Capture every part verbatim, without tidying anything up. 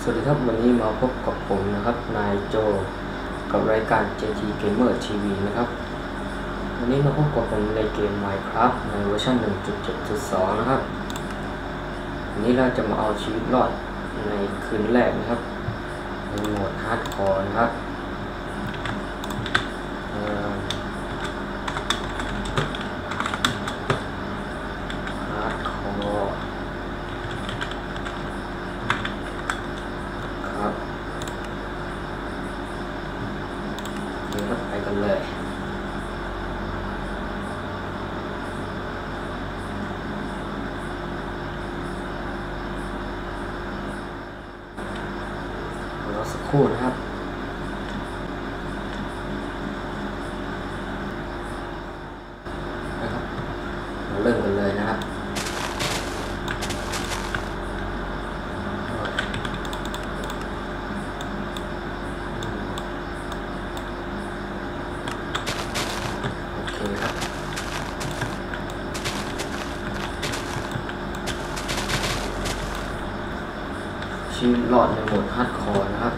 วัสดีครับวันนี้มาพบกับผมนะครับนายโจกับรายการ เจ ที Gamer ที วี นะครับวันนี้มาพบกับผมในเกม Minecraft ในเวอร์ชัน หนึ่งจุดเจ็ดจุดสอง นะครับวันนี้เราจะมาเอาชีวิตรอดในคืนแรกนะครับในโหมดฮาร์ดคอร์นะครับฮาร์ดคอร์ครับเดี๋ยวเราไปกันเลยรอสักครู่นะครับนะครับเราเริ่มกันเลยนะครับโอเคครับชีวิตรอดในโหมดฮาร์ดคอร์นะครับ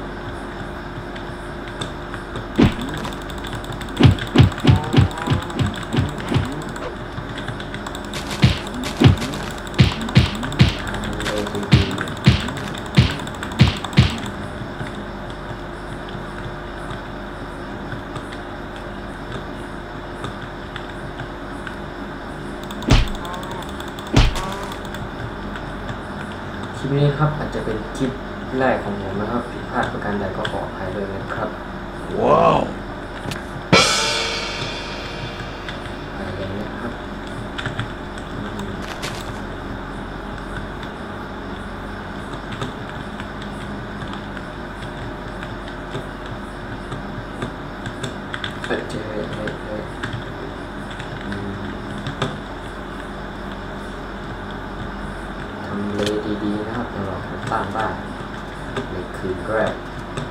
คลิปนี้ครับอาจจะเป็นคลิปแรกของผมนะครับผิดพลาดประการใดก็ขออภัยด้วยนะครับว้าวอะไรอย่างนี้ครับเปิดเจอเลยเลยทำเลดีๆนะครับเราสร้างบ้านในคืนแรก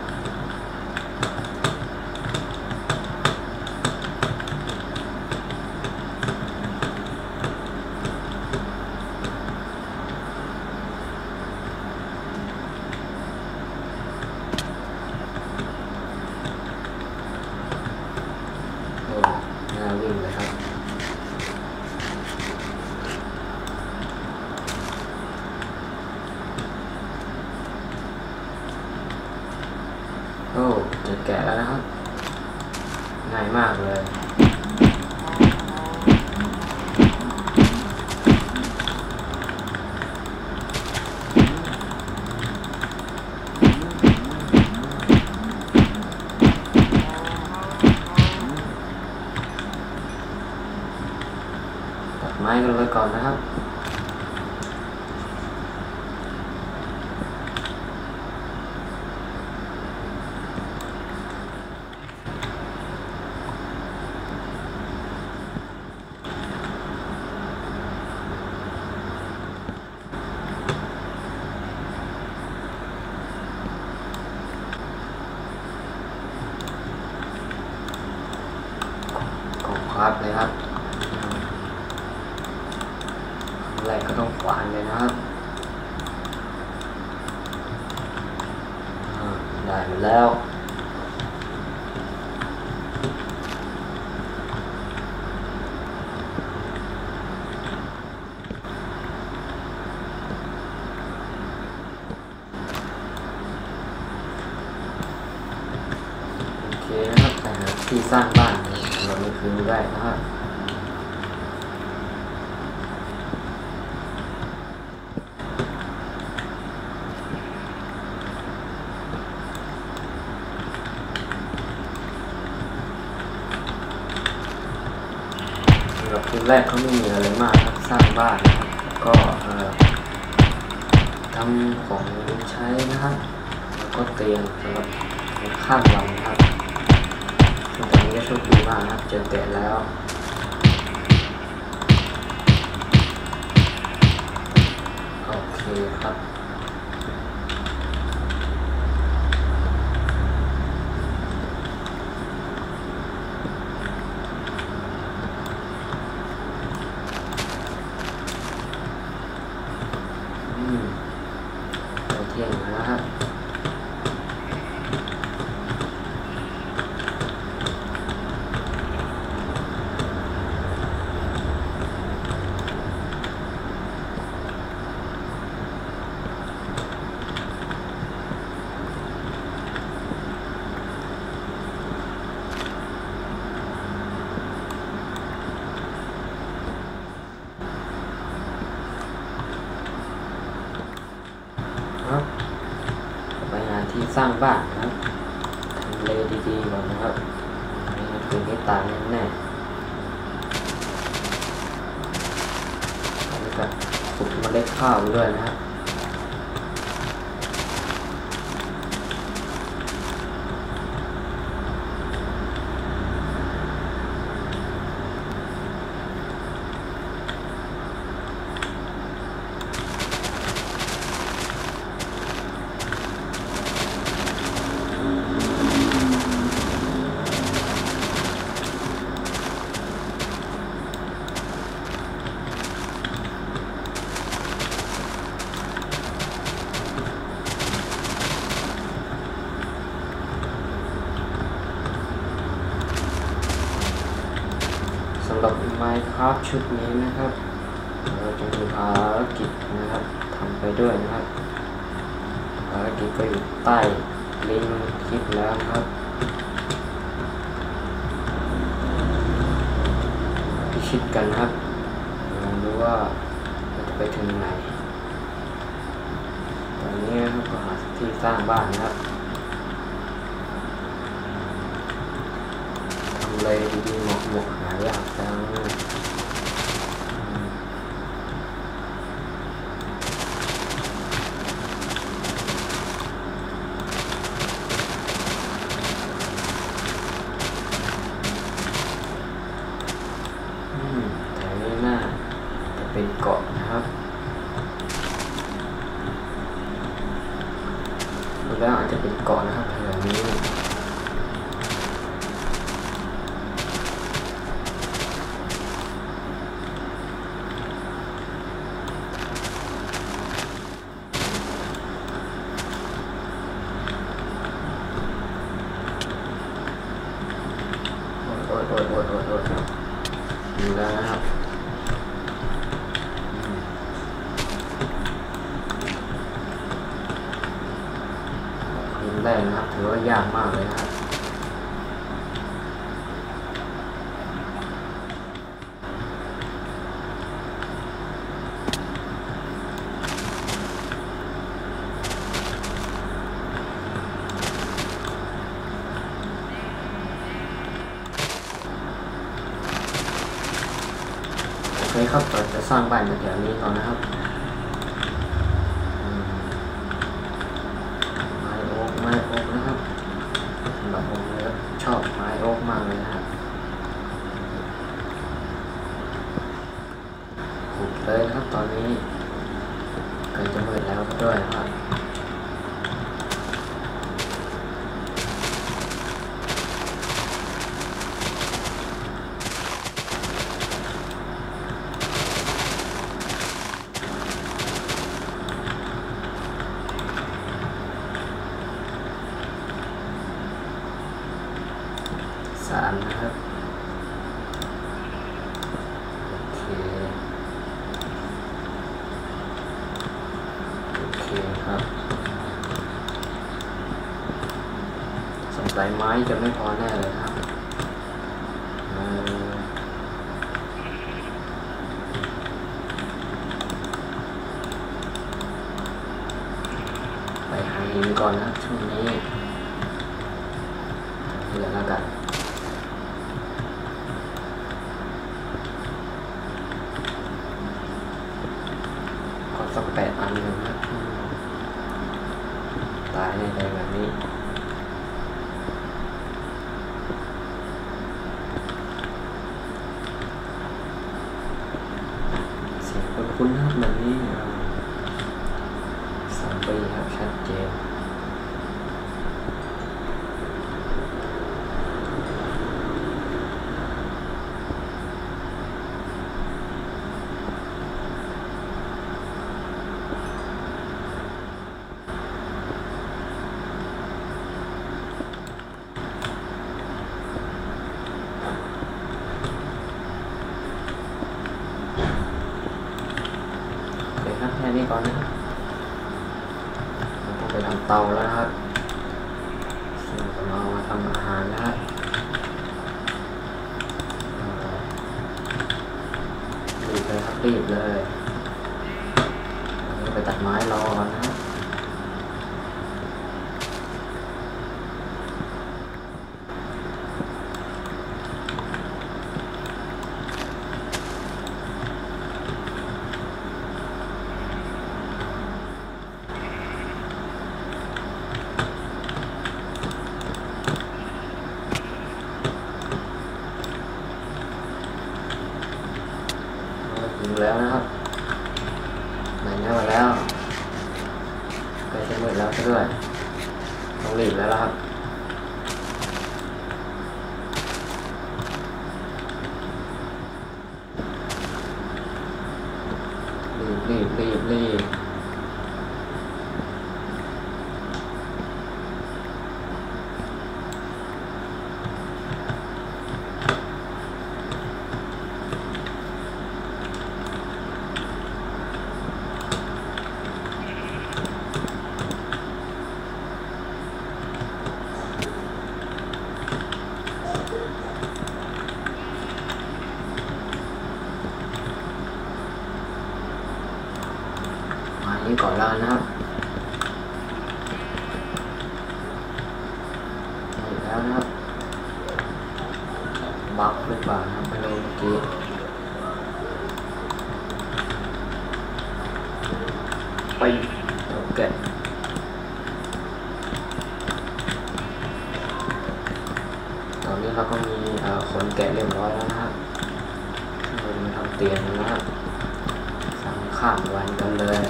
โอ้น่าวิ่งเลยครับโอ้เจอแกะแล้วนะครับง่ายมากเลยตัดไม้กันไว้ก่อนนะครับครับเลยครับอะไรก็ต้องขวานเลยนะครับได้มาแล้วโอเคนะครับแต่ที่สร้างบ้านเราไม่คืนได้นะครับสำหรับคืนแรกเขาไม่มีอะไรมากครับสร้างบ้านนะครับก็ทำของใช้นะครับแล้วก็เตียงสำหรับข้ามวันนะครับซึ่งตอนนี้ก็โชคดีมากนะครับเจอแกะแล้วโอเคครับอืม เที่ยงแล้วครับที่สร้างบ้านนะครับทำเลดีๆก่อนนะครับไม่งั้นคืนนี้ตายแน่ๆแล้วก็ขุดเมล็ดข้าวไปด้วยนะครับสำหรับ Minecraft ชุดนี้นะครับเราจะมีภารกิจนะครับทำไปด้วยนะครับภารกิจก็อยู่ใต้ลิงก์คลิปแล้วนะครับพิชิตกันนะครับลองดูว่าเราจะไปถึงไหนตอนนี้นะครับก็หาที่สร้างบ้านนะครับเลยดีๆหมกหมกหายากจังแถวนี้น่าจะเป็นเกาะนะครับดูแล้วอาจจะเป็นเกาะนะครับแถวนี้โอดโอดโอดโอดโอดอยู่แล้วนะครับคืนแรกนะครับถือว่ายากมากเลยนะครับโอเคครับเราจะสร้างบ้านแถวนี้ก่อนนะครับไม้โอ๊กไม้โอ๊กนะครับสำหรับผมเลยชอบไม้โอ๊กมากเลยนะครับขุดเลยนะครับตอนนี้ใกล้จะมืดแล้วด้วยนะครับสามนะครับโอเคโอเคครับสงสัยไม้จะไม่พอแน่เลยครับไปหาหินก่อนนะช่วงนี้เหลือแล้วกันสักแปดอันเลยนะตายในใจแบบนี้เสียงคุ้นๆนะครับแบบนี้สามปีครับชัดเจนแค่นี้ก่อนนะครับเราต้องไปทำเตาแล้วนะครับซึ่งเรามาทำอาหารนะครับรีบเลยครับรีบเลยเราไปตัดไม้รอก่อนนะครับเนี้ยมาแล้วใกล้จะมืดแล้วซะด้วยต้องรีบแล้วครับรีบรีบรีบรีบนี่ก่อนแล้วนะครับอีกแล้วนะครับบัฟหรือเปล่านะครับไม่รู้เมื่อกี้ไปโอเคตอนนี้เราก็มีคนแกะเรียบร้อยแล้วนะครับเรามาทำเตียงนะครับสั่งข้ามวันกันเลย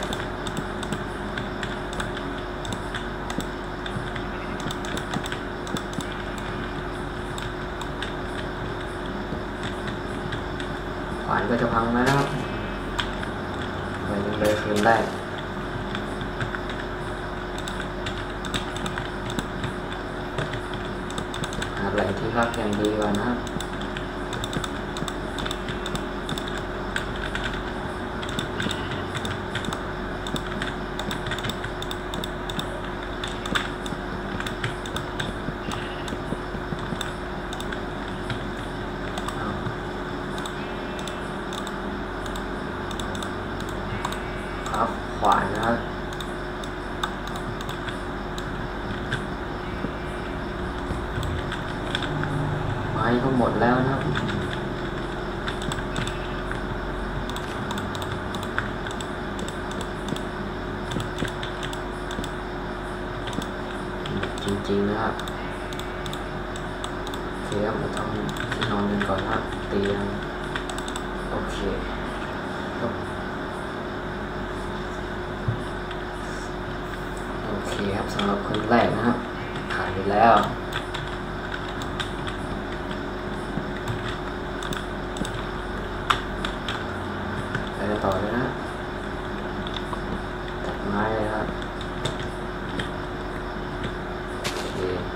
ขวานก็จะพังแล้วนะครับไปเลยคืนได้หาแหล่งที่พักอย่างดีก่อนนะครับครับขวานนะครับไม้ก็หมดแล้วนะครับจริงๆนะครับโอเคครับมาทำที่นอนกันก่อนนะครับเตียงโอเคโอเคครับสำหรับคนแรกนะครับผ่านไปแล้วไปต่อเลยนะตัดไม้เลยครับโอเค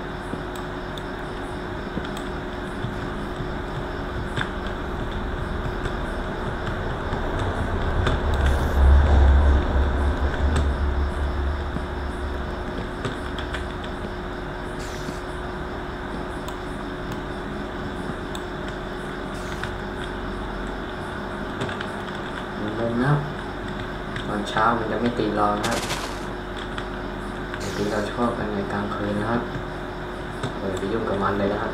นะครับตอนเช้ามันจะไม่ตีรอนะครับจะตีเราชอบกันในกลางคืนนะครับเลยไปยุ่งกับมันเลยนะครับ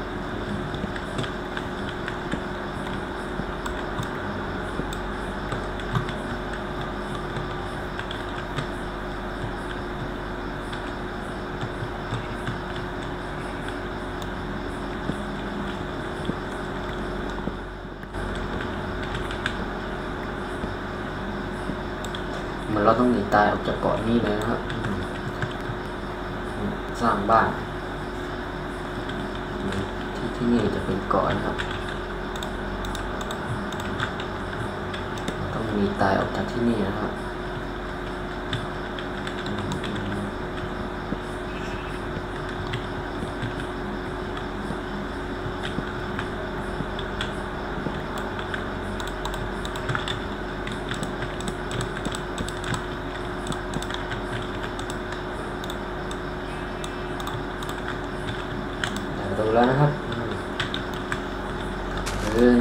เหมือนเราต้องหนีตายออกจากเกาะนี้เลยนะครับสร้างบ้านที่ที่นี่จะเป็นเกาะนะครับต้องหนีตายออกจากที่นี่นะครับดูแล้วนะครับเรื่อง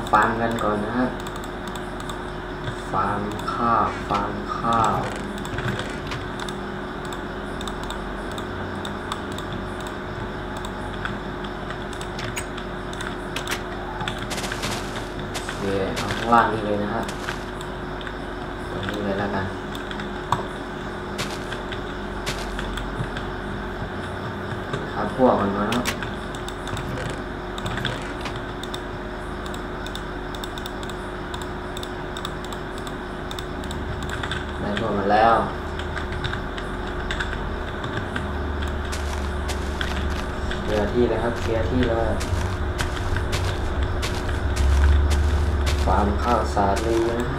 ฟาร์มกันก่อนนะครับฟาร์มข้าวฟาร์มข้าวโอเคเอาข้างล่างนี้เลยนะครับตรงนี้เลยแล้วกันครับพวกมันมาแล้วได้พวกมาแล้วเคลียร์ที่เลยครับเคลียร์ที่เลยฟาร์มข้าวสาลีนะครับ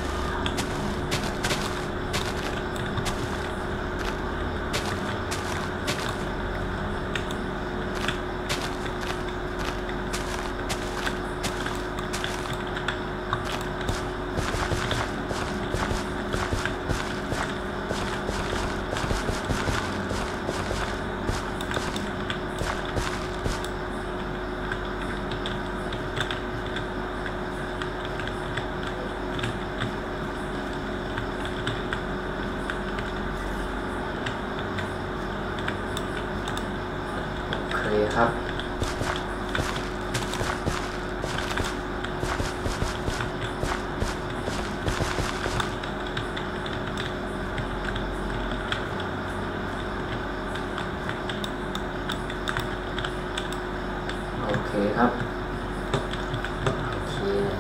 ครับโอเคครับโอเค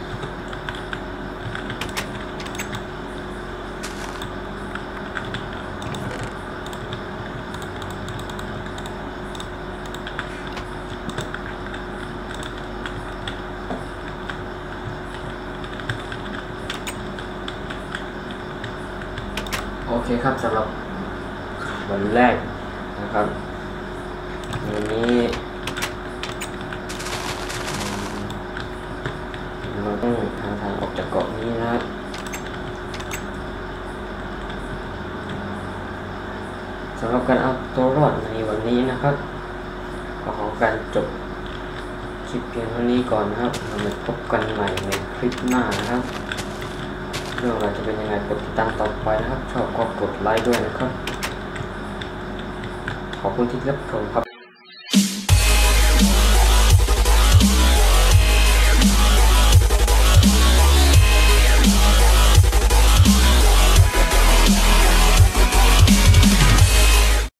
โอเคครับสำหรับวันแรกนะครับวันนี้เราต้องหาทางออกจากเกาะนี้นะสำหรับการเอาตัวรอดในวันนี้นะครับก็ขอการจบคลิปเพียงเท่านี้ก่อนนะครับเรามาพบกันใหม่ในคลิปหน้านะครับเรื่องอะไรจะเป็นยังไงกดติดตามต่อไปนะครับชอบก็กดไลค์ด้วยนะครับขอบคุณที่รับชมครับ